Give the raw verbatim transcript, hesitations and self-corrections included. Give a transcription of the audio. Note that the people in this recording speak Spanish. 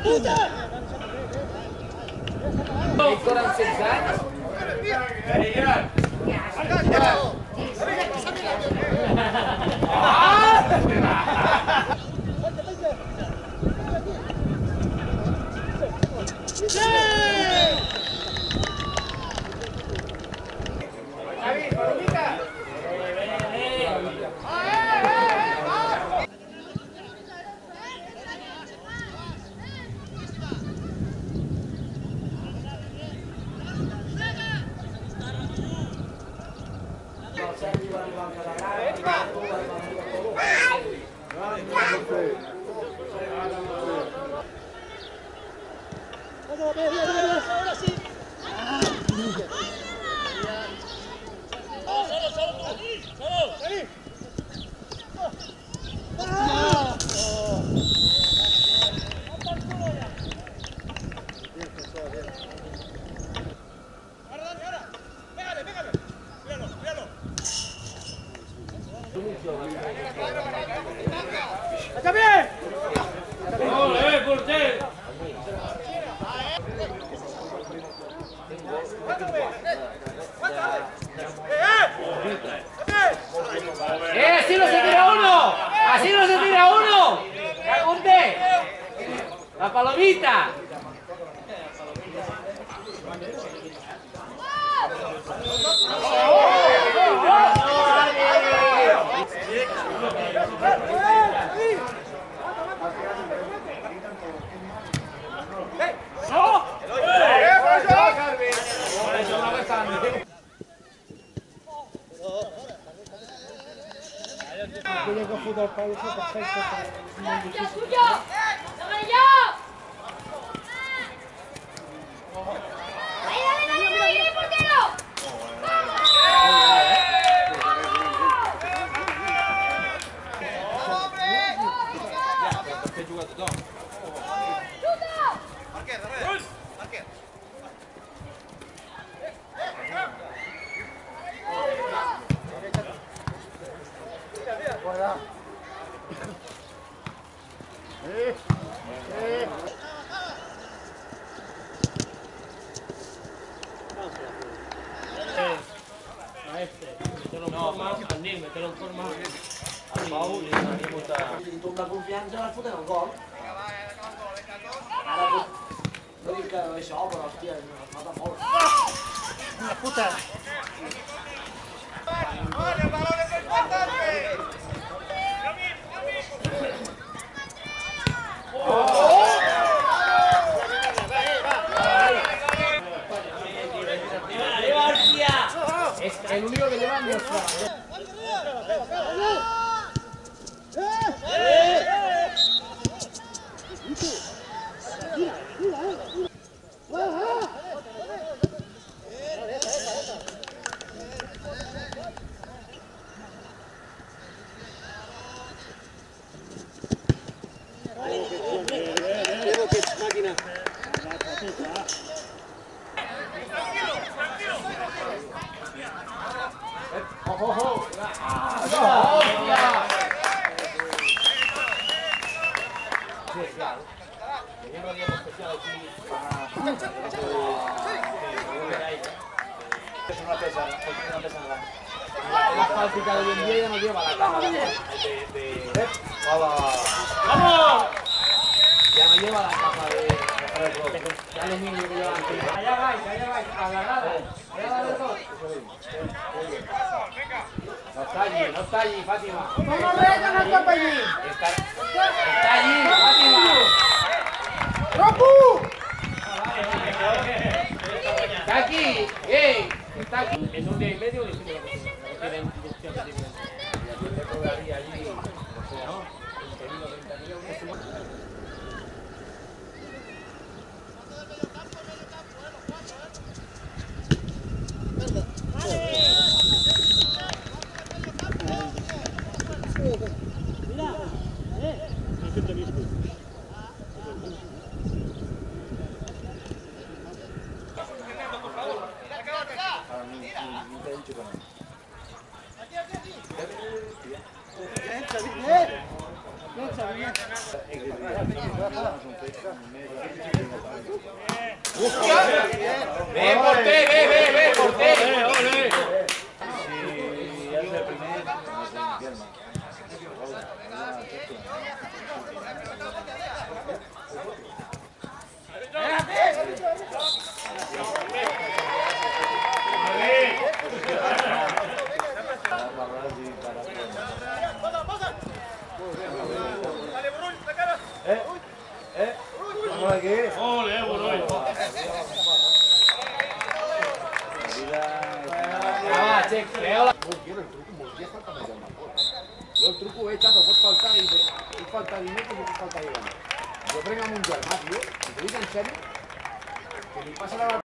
Ancora un setze ¡Está bien! ¡Ole, portero! ¡Eh, así no se tira uno! ¡Así no se tira uno! ¡Apunte! ¡La palomita! No, más al Nil, metelo en forma al Pau i tenim molta... Si tu amb la confiança vas fotent el gol. Ara, no dic que això, però hòstia, es nota molt. Una puta. ¡Vale, el balón es importante! Es el único que lleva nuestra. Máquina. ¡Ojo, ojo! ¡Ah, hostia! Sí, claro. Yo no había especial aquí para... Es una pesa, es una pesa grande. La fábrica de hoy en día ya no lleva la caja de... de... ¡Vamos! Ya no lleva la caja de... Ya los niños que llevan aquí. Allá vais, allá vais, agarrada. Allá va de todo. No está allí, no está allí, Fátima. ¿Cómo reta no está allí? Está, está allí, Fátima. ¡Ropu! Está aquí, ¡ey! Está aquí. En un día y medio le hicimos la cocina. Tienen inducción de diferencia. Y yo te cobraría allí, o sea, ¿no? veinte mil o treinta mil euros. Ve, porter, ve, ve, ve, porter. Si hace el primer, no se infierno. Eh, eh, vamos aquí. Ole, Boroy. Va, check, creo la... Quiero el truco, volia falta més el Marcó. Jo el truco ho he eixat, o pots faltar i puc faltar diners o puc faltar diners. Jo prenc amb un germà, tio, i t'ho dic en sèrio, que li passa la